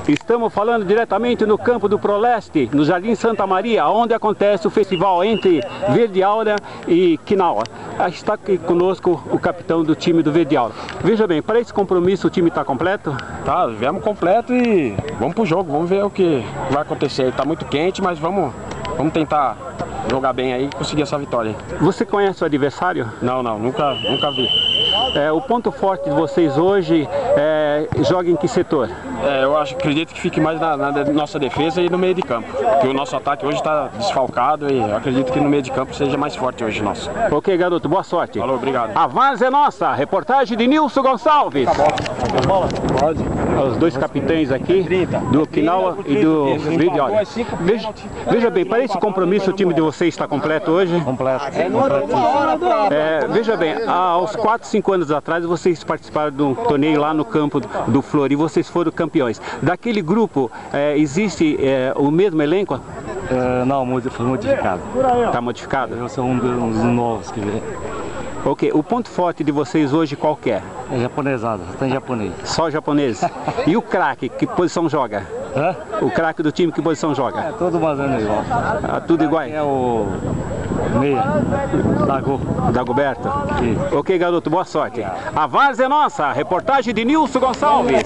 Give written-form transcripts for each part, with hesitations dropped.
Estamos falando diretamente no campo do Proleste, no Jardim Santa Maria, onde acontece o festival entre Verde Aura e Quinaua. Está aqui conosco o capitão do time do Verde Aura. Veja bem, para esse compromisso o time está completo? Tá, viemos completo e vamos pro jogo, vamos ver o que vai acontecer. Está muito quente, mas vamos tentar jogar bem aí e conseguir essa vitória. Você conhece o adversário? Não, nunca vi. O ponto forte de vocês hoje joga em que setor? Eu acredito que fique mais na nossa defesa e no meio de campo. Porque o nosso ataque hoje está desfalcado e eu acredito que no meio de campo seja mais forte hoje nosso. Ok, garoto, boa sorte. Falou, obrigado. A várzea é nossa, reportagem de Nilson Gonçalves. Pode. Os dois capitães aqui, do Quinaua e do Verde Aura. Veja bem, para esse compromisso o time de vocês está completo hoje? Completo. Veja bem, aos 4, 5 anos atrás vocês participaram de um torneio lá no campo do Flor e vocês foram campeões. Daquele grupo, existe o mesmo elenco? Não, foi modificado. Está modificado? Eu sou um dos novos que vem. Ok, o ponto forte de vocês hoje qual que é? É japonesada, só tem japonês. Só japonês? E o craque, que posição joga? Hã? O craque do time, que posição joga? É todo mais ou menos igual. Tudo igual? É o meia, Dagoberto? Sim. Ok, garoto, boa sorte. A várzea é nossa, reportagem de Nilson Gonçalves.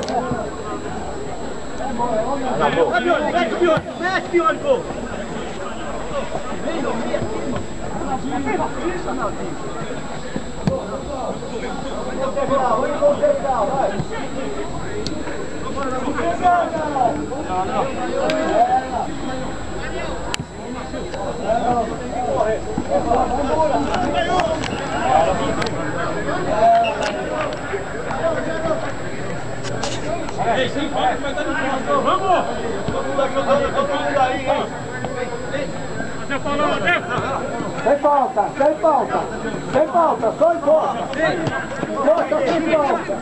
Sem falta, só encosta. Encosta sem falta.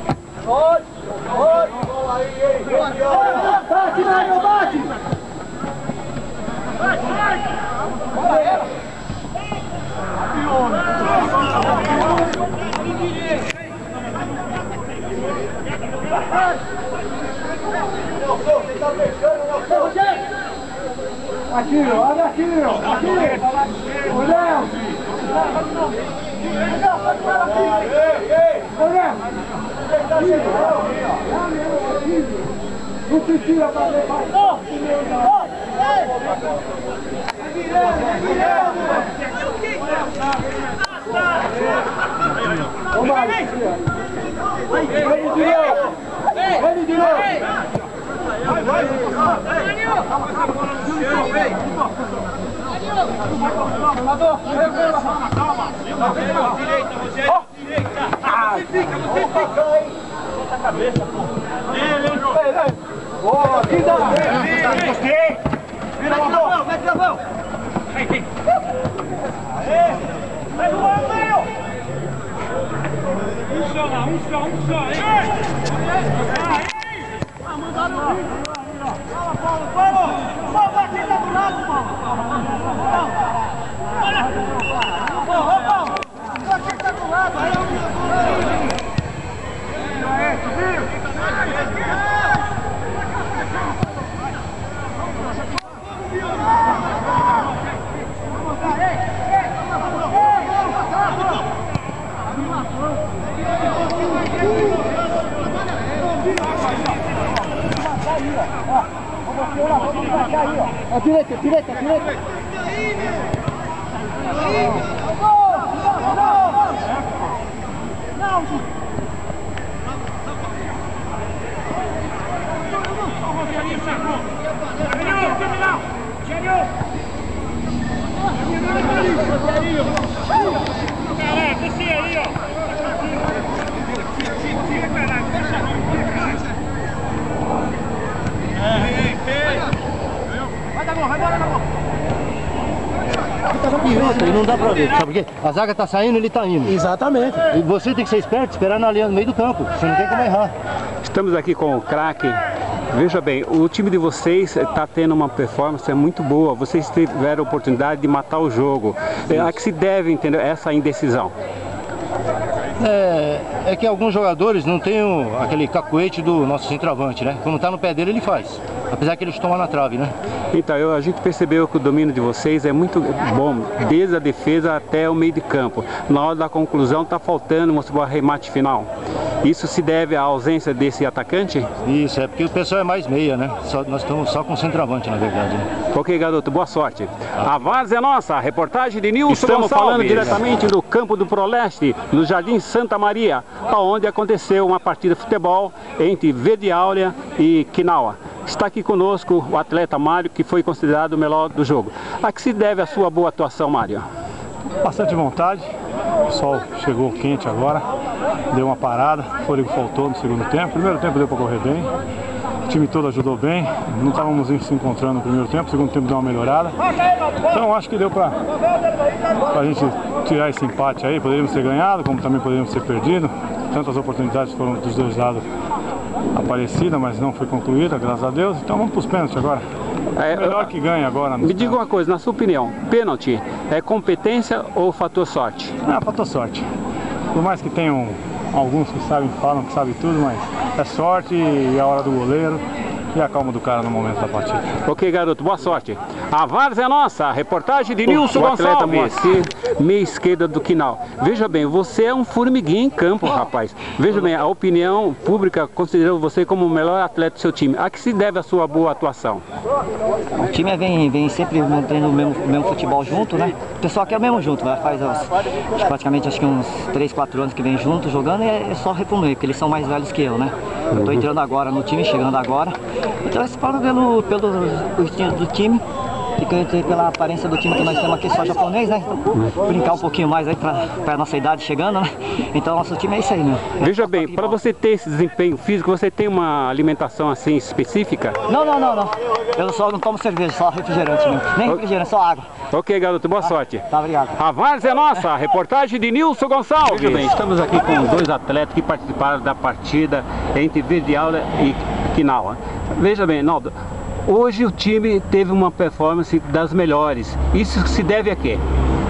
Bola aí, bate, Mário, bate! Bora ela! Você tá fechando, Nelson! Aqui, olha aqui, o Léo! Não precisa fazer mais. Ele de novo. Boa, que dá! Gostei! Vira a mão! Mete a mão! Vai do lado, meu! Um só, hein? Mandaram o vídeo! Paulo! Paulo, aqui tá do lado, Paulo! Paulo! Aqui tá do lado! Aí, subiu! Direita! E não dá pra ver, sabe por quê? A zaga tá saindo, ele tá indo. Exatamente. E você tem que ser esperto, esperar na linha no meio do campo, você não tem como errar. Estamos aqui com o craque. Veja bem, o time de vocês está tendo uma performance muito boa. Vocês tiveram a oportunidade de matar o jogo. A que se deve, entender, essa indecisão? É que alguns jogadores não têm aquele cacuete do nosso centroavante, né? Quando tá no pé dele, ele faz. Apesar que eles tomam na trave, né? Então, a gente percebeu que o domínio de vocês é muito bom, desde a defesa até o meio de campo. Na hora da conclusão está faltando o arremate final. Isso se deve à ausência desse atacante? Isso, é porque o pessoal é mais meia, né? Nós estamos só com centroavante, na verdade. Né? Ok, garoto, boa sorte. A várzea é nossa, a reportagem de Nilson Estamos Gonçalves. Falando diretamente do campo do Proleste, no Jardim Santa Maria, onde aconteceu uma partida de futebol entre Verde Áurea e Quinaua. Está aqui conosco o atleta Mário, que foi considerado o melhor do jogo. A que se deve a sua boa atuação, Mário? Bastante vontade, o sol chegou quente agora, deu uma parada, o fôlego faltou no segundo tempo. Primeiro tempo deu para correr bem, o time todo ajudou bem, não estávamos se encontrando no primeiro tempo, o segundo tempo deu uma melhorada. Então acho que deu para a gente tirar esse empate aí, poderíamos ter ganhado, como também poderíamos ter perdido. Tantas oportunidades foram dos dois lados aparecida, mas não foi concluída, graças a Deus. Então vamos para os pênaltis agora. Melhor que ganha agora. Me diga uma coisa, na sua opinião, pênalti é competência ou fator sorte? Ah, fator sorte. Por mais que tenham alguns que falam que sabem tudo, mas é sorte e a hora do goleiro e a calma do cara no momento da partida. Ok, garoto, boa sorte. A várzea é nossa, a reportagem de Nilson Gonçalves, Moacir, meia esquerda do Quinal. Veja bem, você é um formiguinho em campo, rapaz. Veja bem, a opinião pública considerou você como o melhor atleta do seu time. A que se deve a sua boa atuação? O time vem sempre mantendo o mesmo futebol junto, né? O pessoal aqui é o mesmo junto, né? Faz praticamente acho que uns 3, 4 anos que vem junto jogando e é só reformar, porque eles são mais velhos que eu, né? Eu tô entrando agora no time, chegando agora. Então eles falam pelo estilo do time e pela aparência do time que nós temos aqui, só japonês, né? Então, brincar um pouquinho mais aí pra nossa idade chegando, né? Então nosso time é isso aí, meu. Veja bem, para você ter esse desempenho físico, você tem uma alimentação assim específica? Não. Eu só não tomo cerveja, só refrigerante mesmo. Nem refrigerante, só água. Ok, garoto, boa sorte. Tá, obrigado. A várzea é nossa, a reportagem de Nilson Gonçalves. Veja bem, estamos aqui com dois atletas que participaram da partida entre Verde Áurea e Quinaua. Veja bem, Naldo, hoje o time teve uma performance das melhores. Isso se deve a quê?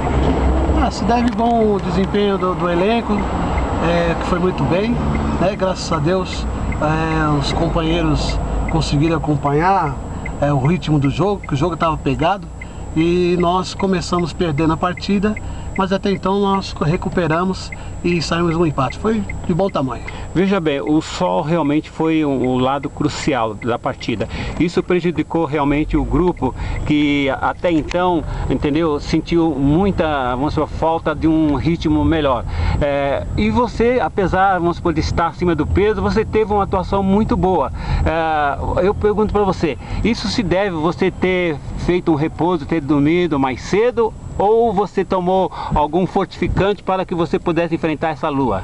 Se deve bom desempenho do elenco, que foi muito bem, né? Graças a Deus os companheiros conseguiram acompanhar o ritmo do jogo, que o jogo estava pegado e nós começamos perdendo a partida, mas até então nós recuperamos e saímos um empate. Foi de bom tamanho. Veja bem, o sol realmente foi o lado crucial da partida. Isso prejudicou realmente o grupo que até então, entendeu, sentiu muita, vamos dizer, falta de um ritmo melhor. E você, apesar, vamos supor, de estar acima do peso, você teve uma atuação muito boa. Eu pergunto para você, isso se deve você ter feito um repouso, ter dormido mais cedo, ou você tomou algum fortificante para que você pudesse enfrentar essa lua?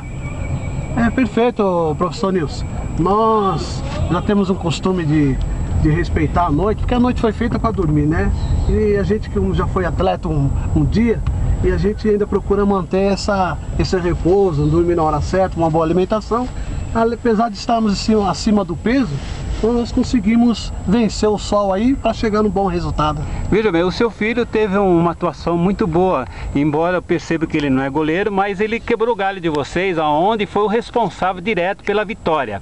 Perfeito, professor Nilson. Nós já temos um costume de respeitar a noite, porque a noite foi feita para dormir, né? E a gente que já foi atleta um dia, e a gente ainda procura manter esse repouso, dormir na hora certa, uma boa alimentação. Apesar de estarmos acima do peso, nós conseguimos vencer o sol aí para chegar num bom resultado. Veja bem, o seu filho teve uma atuação muito boa, embora eu perceba que ele não é goleiro, mas ele quebrou o galho de vocês, aonde foi o responsável direto pela vitória.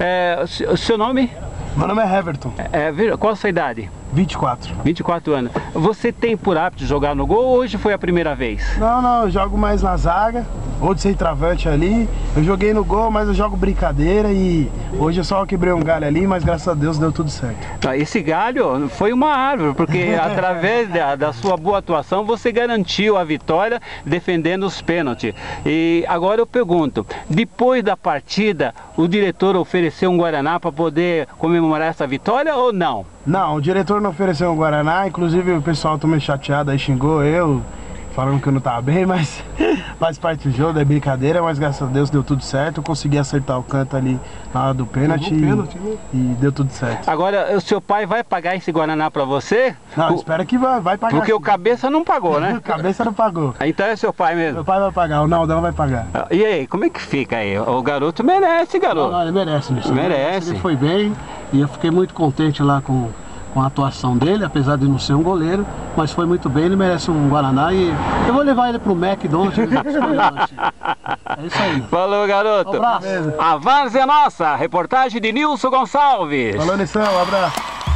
O seu nome? Meu nome é Everton. Qual a sua idade? 24. 24 anos. Você tem por hábito jogar no gol ou hoje foi a primeira vez? Não, eu jogo mais na zaga, ou de centroavante ali. Eu joguei no gol, mas eu jogo brincadeira e hoje eu só quebrei um galho ali, mas graças a Deus deu tudo certo. Esse galho foi uma árvore, porque através da sua boa atuação você garantiu a vitória defendendo os pênaltis. E agora eu pergunto, depois da partida o diretor ofereceu um Guaraná para poder comemorar essa vitória ou não? Não, o diretor não ofereceu um Guaraná, inclusive o pessoal tá meio chateado aí, xingou eu, falando que eu não tava bem, mas faz parte do jogo, é brincadeira, mas graças a Deus deu tudo certo, eu consegui acertar o canto ali na hora do pênalti e deu tudo certo. Agora, o seu pai vai pagar esse Guaraná pra você? Não, espero que vai pagar. Porque sim. O cabeça não pagou, né? O cabeça não pagou. Então é seu pai mesmo? Meu pai vai pagar, o Naldão vai pagar. E aí, como é que fica aí? O garoto merece, garoto. Não, ele merece, bicho. Merece. Ele foi bem e eu fiquei muito contente lá com a atuação dele, apesar de não ser um goleiro, mas foi muito bem, ele merece um Guaraná e eu vou levar ele pro McDonald's. É isso aí. Falou, garoto. Um abraço. A várzea é nossa. Reportagem de Nilson Gonçalves. Falou, Nilson. Um abraço.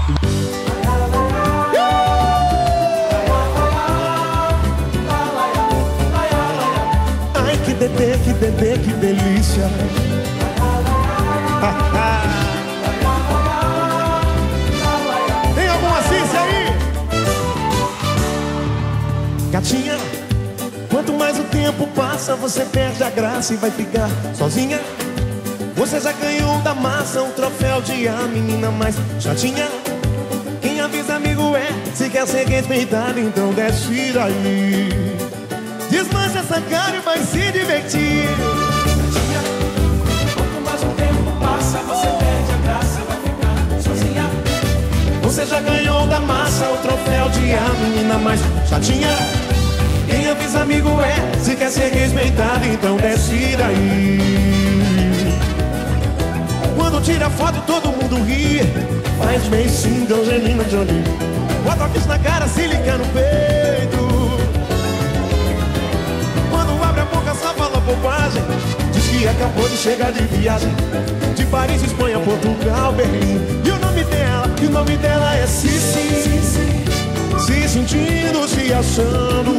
Ai, que bebê, que delícia. Tem alguma ciência aí? Gatinha, quanto mais o tempo passa, você perde a graça e vai ficar sozinha. Você já ganhou da massa um troféu de a menina mais chatinha. Quem avisa amigo é, se quer ser respeitado, então desce daí. Desmancha essa cara e vai se divertir. Gatinha, quanto mais o tempo passa, você perde a graça, vai ficar sozinha. Você já ganhou da massa o troféu de a menina mais chatinha. Quem avisa amigo é, se quer ser respeitado, então desce daí. Quando tira foto todo mundo ri, faz bem sim, Angelina Jolie. Bota a ficha na cara, se liga no peito. Quando abre a boca só fala bobagem. Diz que acabou de chegar de viagem, de Paris, Espanha, Portugal, Berlim. E o nome dela é Cici. Se sentindo, se achando,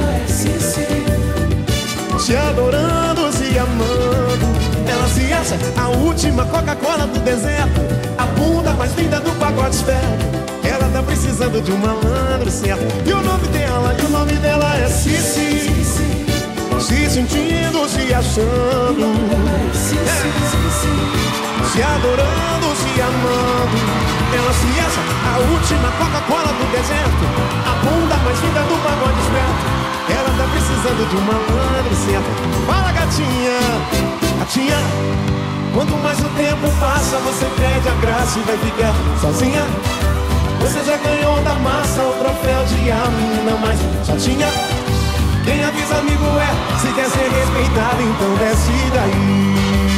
se adorando, se amando. Ela se acha a última Coca-Cola do deserto, a bunda mais linda do pacote esperto. Ela tá precisando de um malandro certo. E o nome dela é Cici. Se sentindo, se achando, se adorando, se amando. Ela se acha a última Coca-Cola do deserto, a bunda mais linda do pagode esperto. Ela tá precisando de um malandro certo. Fala, gatinha, gatinha, quanto mais o tempo passa, você perde a graça e vai ficar sozinha. Você já ganhou da massa o troféu de a menina mais chatinha. Quem avisa amigo é, se quer ser respeitado, então desce daí.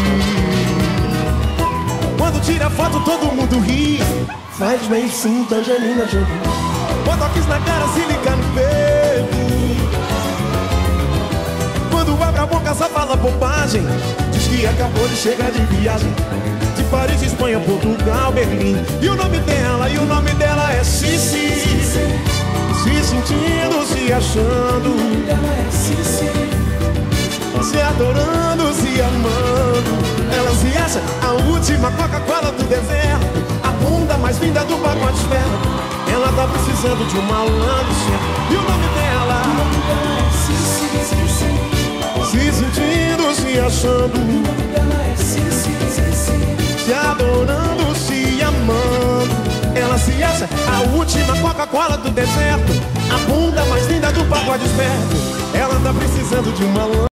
Quando tira foto todo mundo ri, faz bem sim, Angelina Jolie. Bota a na cara, se liga no peito. Quando abre a boca só fala bobagem. Diz que acabou de chegar de viagem, de Paris, Espanha, Portugal, Berlim. E o nome dela é Cici. Se sentindo, se achando, se adorando, se amando. Ela se acha a última Coca-Cola do deserto, a bunda mais linda do pacote esperto. Ela tá precisando de um malandro certo. E o nome dela é Cici. Se sentindo, se achando, se adorando, se amando. Ela se acha a última Coca-Cola do deserto, a bunda mais linda do pagode esperto. Ela tá precisando de uma